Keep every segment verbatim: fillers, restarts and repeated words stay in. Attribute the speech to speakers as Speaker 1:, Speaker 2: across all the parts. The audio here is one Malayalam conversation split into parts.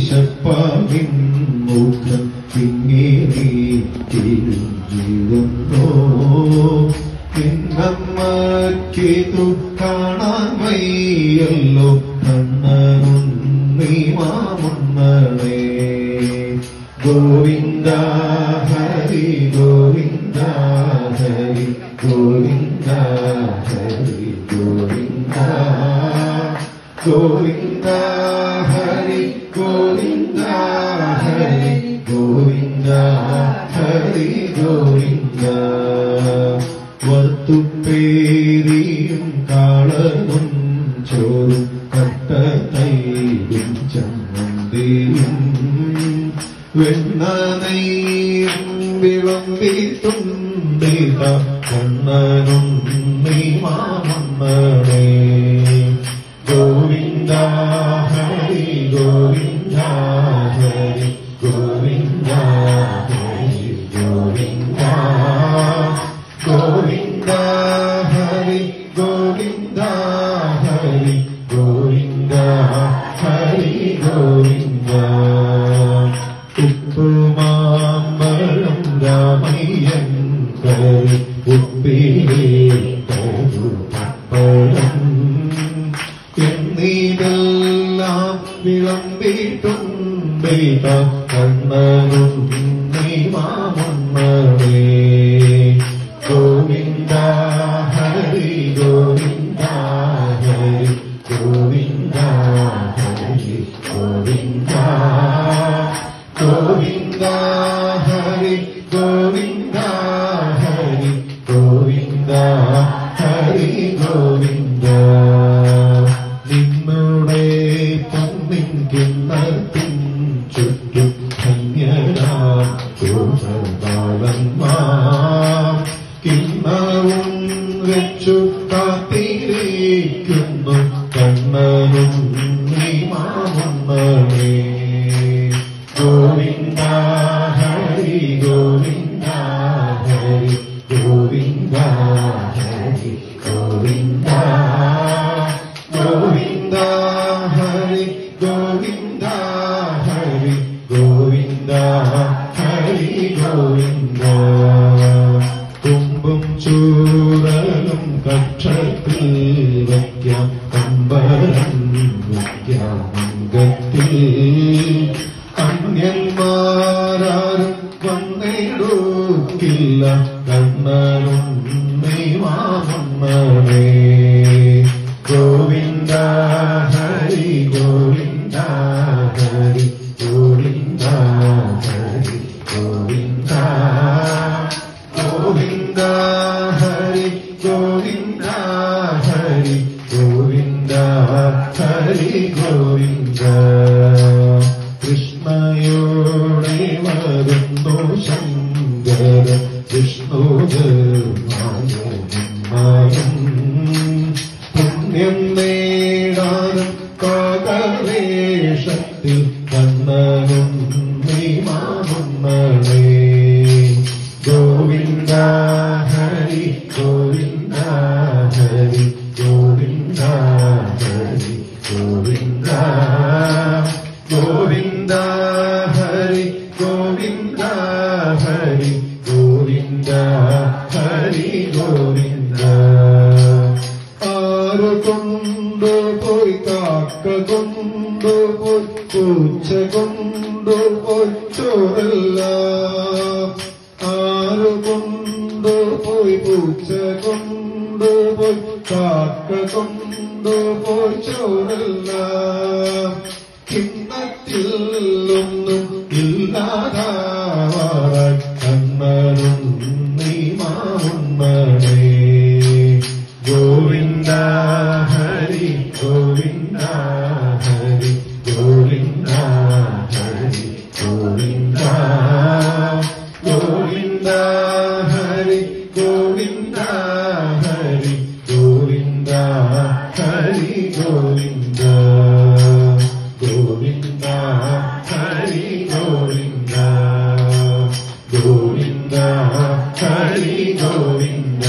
Speaker 1: വിശപ്പാവിൻ മുഖം തിങ്ങേറി തിരിഞ്ഞിരുന്നോ എന്നമ്മക്കിതു കാണാൻ വയ്യല്ലോ കണ്ണനുണ്ണി മാമുണ്ണണേ ഗോവിന്ദ ഹരി ഗോവിന്ദ ഹരി ഗോവിന്ദ ഹരി ഗോവിന്ദ ഗോവിന്ദ ഹരി ഗോവിന്ദ ഹരി ഗോവിന്ദ ഹരി ഗോവിന്ദ വത്തുപ്പേരിയും കാളവും ചോറും കട്ടതൈരും ചമ്മന്തിയും വെണ്ണനെയ്യും വിളമ്പിട്ടുണ്ടിത കണ്ണനും നീ മാമണ്ണനേ ഗോവിന്ദ ഹരി ഗോവിന്ദ ഹരി ഗോവിന്ദ ഹരി ഗോവിന്ദ ഗോവിന്ദ ഹരി ഗോവിന്ദ ഹരി ഗോവിന്ദ ഹരി ഗോവിന്ദ ഉപ്പുമാമ്പഴം രാമയ്യൻ കരി ഉപ്പിലേ പപ്പഴം എന്നീതെല്ലാം വിളമ്പിട്ടുണ്ടിത കണ്ണനും നീ മാമണ്ണനേ ഗോവിന്ദ ഹരി ഗോവിന്ദ ഹരി ഗോവിന്ദ ഹരി ഗോവിന്ദ ഗോവിന്ദ ഹരി ഗോവിന്ദ ഹരി ഗോവിന്ദ ഹരി ഗോവിന്ദ നിന്നുടെ പൊന്നിൻ കിണ്ണത്തിൻ ചുറ്റും ധന്യനാം ഗോപാലന്മാർ കിണ്ണവും വെച്ചു കാത്തിരിക്കുന്നു കണ്ണനും നീ മാമണ്ണനേ ഗോവിന്ദ ഹരി ഗോവിന്ദ ഹരി ഗോവിന്ദ ഹരി ഗോവിന്ദ ഗോവിന്ദ ഹരി ഗോവിന്ദ ഹരി ഗോവിന്ദ ഹരി ഗോവിന്ദ തുമ്പും ചൂരലും കക്ഷത്തിൽ വയ്ക്കാം കമ്പരം വയ്ക്കാം അംഗത്തിൽ അന്യന്മാരാരും വന്നിടൂക്കില്ല കണ്ണനും നീ മാമണ്ണനേ ഗോവിന്ദ ഹരി ഗോവിന്ദ ഹരി ഗോവിന്ദ ഹരി ഗോവിന്ദ ഗോവിന്ദ ഹരി ഗോവിന്ദ ഹരി ഗോവിന്ദ ഹരി ഗോവിന്ദ കൃഷ്ണയോടെ വരുന്നു ശങ്കര വിഷ്ണുജമായും പുണ്യം നേടാനും കാകവേഷത്തിൽ കണ്ണനും നീ മാമണ്ണനേ ഗോവിന്ദ ഹരി ഗോവിന്ദ ഹരി ഗോവിന്ദ ഹരി ഗോവിന്ദ ഗോവിന്ദ ഹരി ഗോവിന്ദ ഹരി ഗോവിന്ദ ഹരി ഗോവിന്ദ ആരു കൊണ്ടുപോയി കാക്ക കൊണ്ടുപോയി പൂച്ച കൊണ്ടുപോയി ചോറെല്ലാം ആരു കൊണ്ടുപോയി പൂച്ച കൊണ്ടുപോയി കാക്ക കൊണ്ടുപോയി ചോറെല്ലാം കിണ്ണത്തിൽ ഒന്നും ഇല്ലാതാവാൻ കണ്ണനും നീ മാമണ്ണനേ ഗോവിന്ദ ഹരി ഗോവിന്ദ ഹരി ഗോവിന്ദ ഹരി ഗോവിന്ദ ഗോവിന്ദ ഹരി ഗോവിന്ദ ഹരി ഗോവിന്ദ ഹരി ഗോവിന്ദ ഗോവിന്ദ ഹരി ഗോവിന്ദ ഗോവിന്ദ ഹരി ഗോവിന്ദ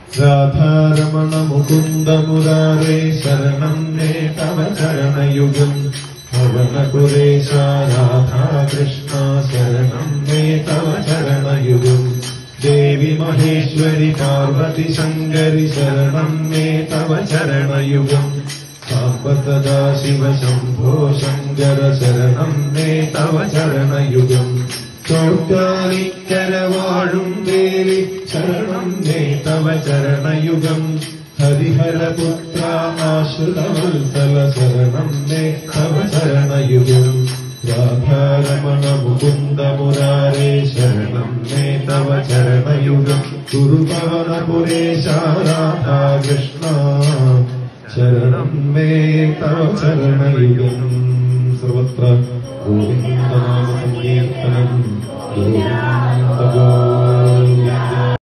Speaker 1: രാധാരമണ മുകുന്ദ മുരാരേ ശരണം മേ തവ ചരണയുഗം പവനപുരേശ രാധാകൃഷ്ണ ശരണം മേ തവ ചരണയുഗം ദേവി മഹേശ്വരി പാർവതി ശങ്കരി ശരണം മേ തവ ചരണയുഗം സാംബ സദാ ശിവ ശംഭോ ശങ്കര ശരണം മേ തവ ചരണയുഗം ചോട്ടാനിക്കര വാഴും ദേവി ശരണം മേ തവ ചരണയുഗം ഹരിഹരപുത്ര ആശ്രിതവത്സല ശരണം മേ തവ ചരണയുഗം രാധാരമണ മുകുന്ദ മുരാരേ ശരണം മേ തവ ചരണയുഗം ഗുരുപാദപുരേശ രാധാകൃഷ്ണ ശരണം മേ തവ ചരണയുഗം സർവത്ര ഗോവിന്ദനാമ സങ്കീർത്തനം ഗോവിന്ദ ഗോവിന്ദ